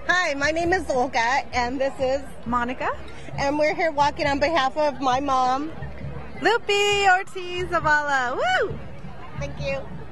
Hi, my name is Olga, and this is Monica. And we're here walking on behalf of my mom, Lupi Ortiz Zavala. Woo! Thank you.